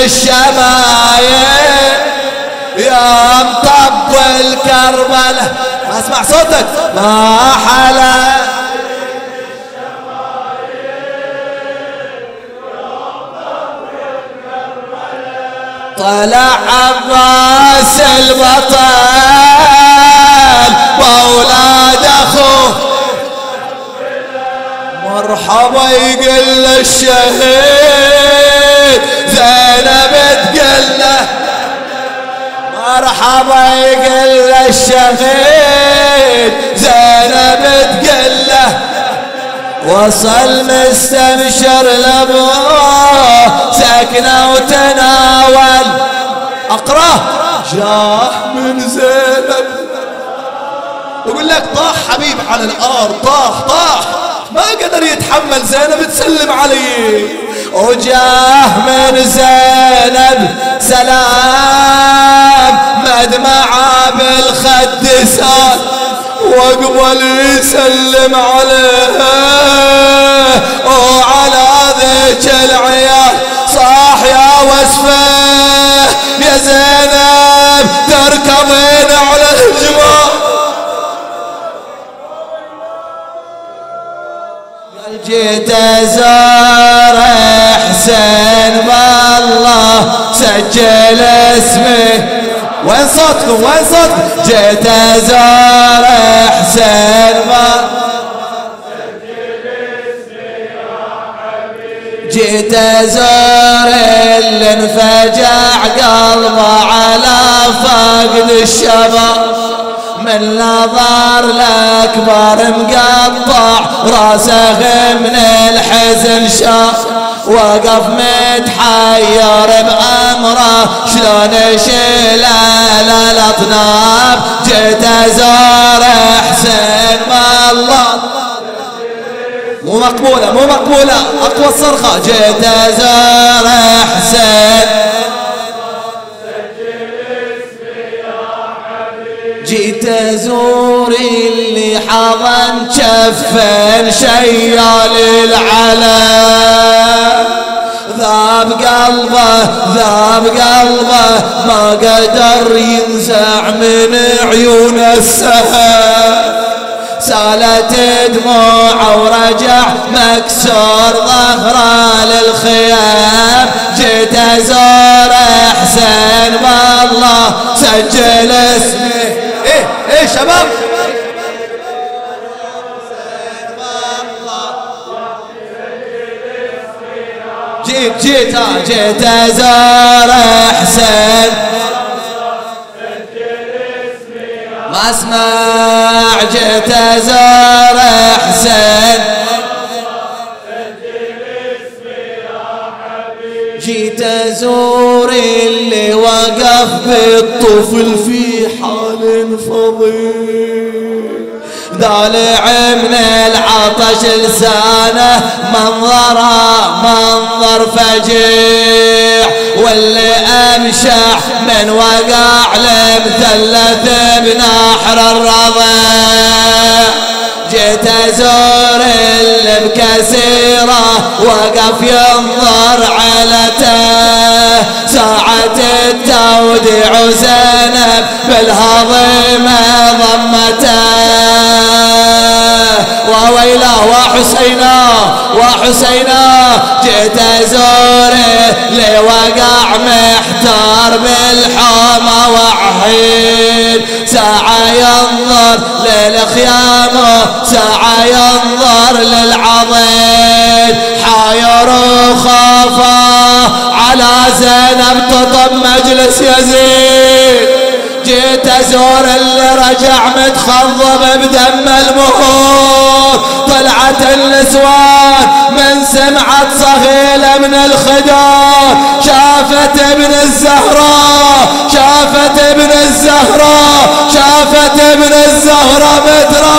الشمايل يا مطبل كربلة. ما اسمع صوتك. ما حلا طلع عباس البطل واولاد اخوه مرحبا يقل الشهيد زينب تقل له مرحبا يقل الشهيد زينب تقل له وصل مستبشر لابوه سكنه وتناول اقراه جاه من زينب يقول لك طاح حبيب على الارض طاح ما قدر يتحمل زينب تسلم عليه وجاه من زينب سلام مدمعه بالخد سال وقبل يسلم عليها وعلى ذيك العيال صاح يا وسفه يا زينب تركضين على الجمال جيت ازور حسين بالله سجل اسمي وين صوتكم وين صوتكم جيت ازور حسين جيت ازور اللي انفجع قلبه على فقد الشباب من نظر الاكبر مقطع راسه من الحزن شاف وقف متحير بأمره شلون يشيل الاطناب جيت ازور حسين والله مو مقبولة اقوى الصرخة جيت ازور حسين جيت ازور اللي حضن شفن شيال العلم ذاب قلبه ما قدر ينزع من عيون السهام سالت دموعه ورجع مكسور ظهره للخيام جيت ازور حسين بالله سجل اسمي ايه شباب جيت ازور حسين ما اسمع جيت ازور حسين جيت ازور اللي وقف بالطفل في حال فضيل ضالع من العطش لسانه منظر فجيع واللي امشح من وقع لمثلث بنحر الرضيع جيت ازور اللي بكسيره وقف ينظر علته ساعة التوديع زينب بالهضيمة ضمته وويله وحسينا جيت ازوره لوقع محتار بالحومة وحيد ساعة ينظر للخيامه ساعة ينظر للعضيد حاير وخافه على زينب تطب مجلس يزيد جيت ازور اللي رجع متخضب بدم المهور طلعت النسوان من سمعت صهيلة من الخدار شافت ابن الزهراء مترى